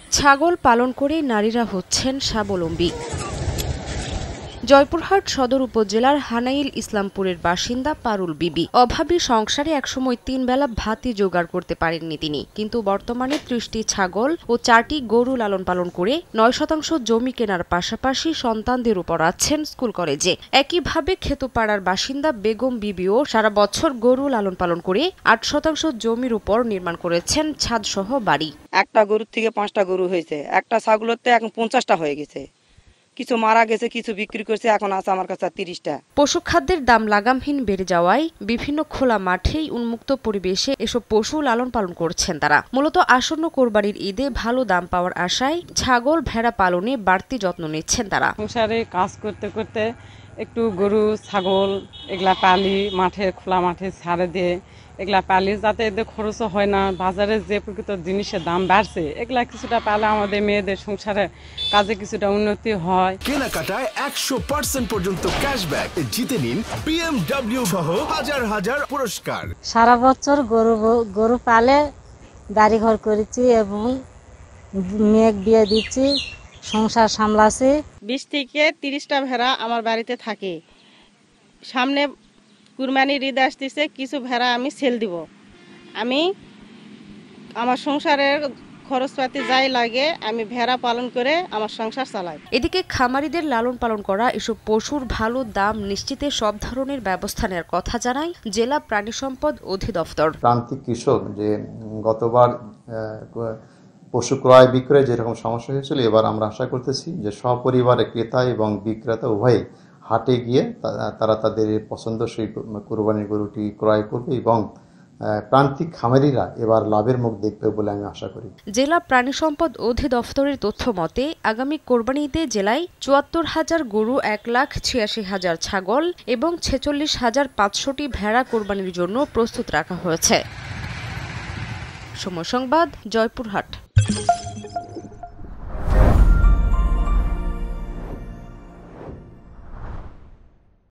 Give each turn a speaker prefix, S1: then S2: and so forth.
S1: ছাগল পালন করে নারীরা হচ্ছেন স্বাবলম্বী। জয়পুরহাট সদর উপজেলার হানাইল ইসলামপুরের বাসিন্দা পারুল বিবি। অভাবী সংসারে একসময় 3 বেলা ভাতই জোগাড় করতে পারেননি তিনি, কিন্তু বর্তমানে 30টি ছাগল ও 4টি গরু লালন পালন করে 9% জমি কেনার পাশাপাশি সন্তানদের উপর আছেন স্কুল কলেজে। একইভাবে খেতোপাড়ার বাসিন্দা বেগম বিবিও সারা বছর গরু লালন পালন করে 8% জমির উপর নির্মাণ করেছেন ছাদসহ বাড়ি।
S2: একটা গরুর থেকে 5টা গরু হয়েছে, একটা ছাগলের তো এখন 50টা হয়ে গেছে। কিছু মারা গেছে, কিছু বিক্রি করছে, এখন আছে আমার কাছে 30টা।
S1: পশু খাদ্যের দাম লাগামহীন বেড়ে যাওয়ায় বিভিন্ন খোলা মাঠেই উন্মুক্ত পরিবেশে এসব পশু লালন পালন করছেন তারা। মূলত আসন্ন কোরবানির ঈদে ভালো দাম পাওয়ার আশায় ছাগল ভেড়া পালনে বাড়তি যত্ন নিচ্ছেন তারা।
S3: সংসারে কাজ করতে করতে একটু গরু ছাগল এগুলা পালি, মাঠে খোলা মাঠে ছাড়ে দিয়ে এগুলা পালি, যাতে এদের খরচও হয় না। বাজারে যে প্রকৃত জিনিসের দাম বাড়ছে, এগুলা কিছুটা পালে আমাদের মেয়েদের সংসারে কাজে কিছুটা উন্নতি হয়।
S4: কেনাকাটায় 100% পর্যন্ত ক্যাশব্যাক জিতে নিন BMW সহ হাজার হাজার পুরস্কার।
S5: সারা বছর গরু পালে বাড়ি ঘর করেছি এবং মেয়ে বিয়ে দিচ্ছি, সংসার সামলাছি।
S6: 20 থেকে 30টা ভেড়া আমার বাড়িতে থাকে। সামনে কুরবানির ঈদ আসতেছে, কিছু ভেড়া আমি সেল দিব। আমি আমার সংসারের খরচপাতি যাই লাগে আমি ভেড়া পালন করে আমার সংসার চালাই।
S1: এদিকে খামারিদের লালন পালন করা এসব পশুর ভালো দাম নিশ্চিতে সব ধরনের ব্যবস্থা নেওয়ার কথা জানায় জেলা প্রাণী সম্পদ অধিদপ্তর।
S7: প্রান্তিক কৃষক যে গতবার পশু ক্রয় বিক্রয় যেরকম সমস্যা হয়েছিল, এবার আমরা আশা করতেছি যে সপরিবারে ক্রেতা এবং বিক্রেতা উভয়ে হাটে গিয়ে তারা তাদের পছন্দসই কুরবানির গরুটি ক্রয় করবে এবং প্রান্তিক খামারিরা এবার লাভের মুখ দেখবে বলে আমি আশা করি।
S1: জেলা প্রাণী সম্পদ অধিদপ্তরের তথ্য মতে আগামী কোরবানি ঈদে জেলায় 74,000 গরু, 1,86,000 ছাগল এবং 46,500টি ভেড়া কোরবানির জন্য প্রস্তুত রাখা হয়েছে। সময় সংবাদ, জয়পুরহাট।